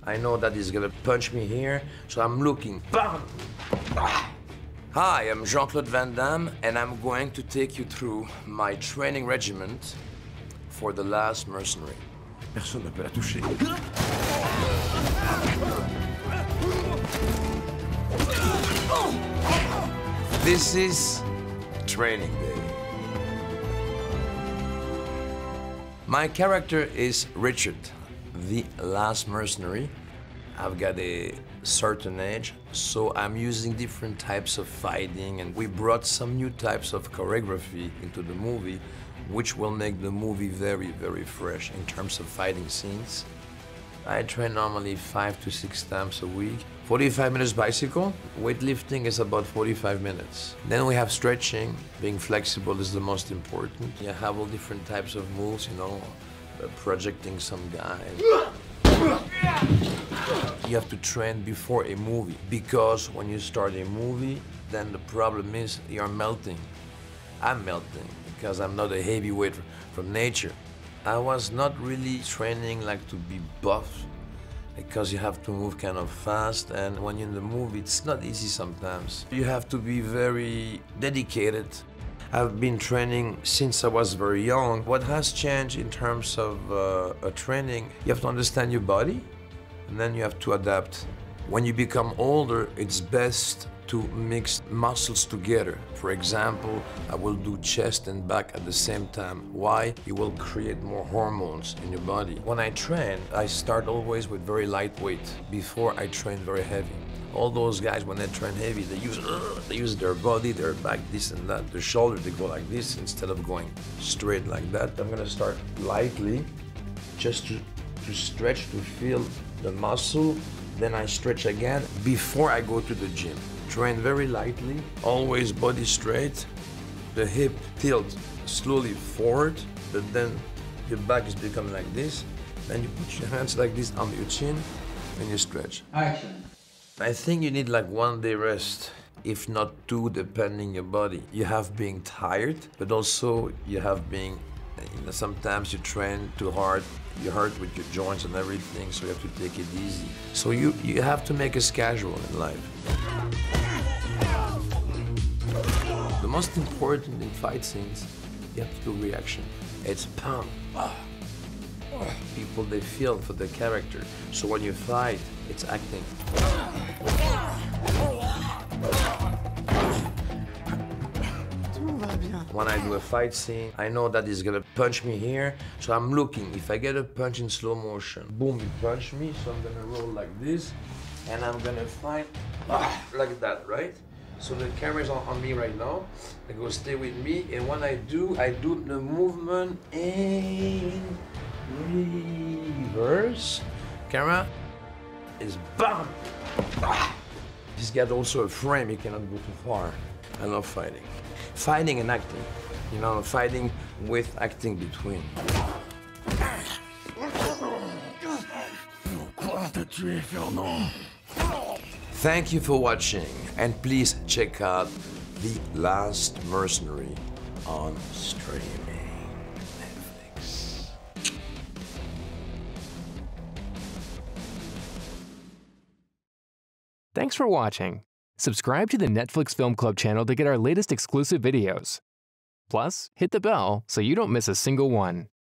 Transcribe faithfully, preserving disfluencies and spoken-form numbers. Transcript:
I know that he's gonna punch me here, so I'm looking. Bam! Hi, I'm Jean-Claude Van Damme, and I'm going to take you through my training regiment for the Last Mercenary. Personne ne peut la toucher. This is training day. My character is Richard, the Last Mercenary. I've got a certain age, so I'm using different types of fighting, and we brought some new types of choreography into the movie, which will make the movie very, very fresh in terms of fighting scenes. I train normally five to six times a week. forty-five minutes bicycle. Weightlifting is about forty-five minutes. Then we have stretching. Being flexible is the most important. You have all different types of moves, you know, uh, projecting some guys. You have to train before a movie, because when you start a movie, then the problem is you're melting. I'm melting because I'm not a heavyweight from nature. I was not really training like to be buff, because you have to move kind of fast, and when you're in the movie, it's not easy sometimes. You have to be very dedicated. I've been training since I was very young. What has changed in terms of uh, a training, you have to understand your body, and then you have to adapt. When you become older, it's best to mix muscles together. For example, I will do chest and back at the same time. Why? You will create more hormones in your body. When I train, I start always with very lightweight before I train very heavy. All those guys, when they train heavy, they use, uh, they use their body, their back, this and that. Their shoulder, they go like this instead of going straight like that. I'm gonna start lightly, just to, to stretch, to feel the muscle. Then I stretch again before I go to the gym. Train very lightly, always body straight. The hip tilt slowly forward, but then your back is becoming like this. Then you put your hands like this on your chin and you stretch. Action. I think you need like one day rest, if not two, depending your body. You have being tired, but also you have being, you know, sometimes you train too hard, you hurt with your joints and everything, so you have to take it easy. So you, you have to make a schedule in life. The most important in fight scenes, you have to do reaction. It's pam. Ah. People, they feel for the character. So when you fight, it's acting. When I do a fight scene, I know that he's gonna punch me here, so I'm looking. If I get a punch in slow motion, boom, he punched me, so I'm gonna roll like this, and I'm gonna fight ah, like that, right? So the camera's on, on me right now. I go stay with me, and when I do, I do the movement in reverse. Camera is bam! Ah. He's got also a frame, he cannot go too far. I love fighting. Fighting and acting. You know, fighting with acting between. Thank you for watching, and please check out The Last Mercenary on streaming Netflix. Thanks for watching. Subscribe to the Netflix Film Club channel to get our latest exclusive videos. Plus, hit the bell so you don't miss a single one.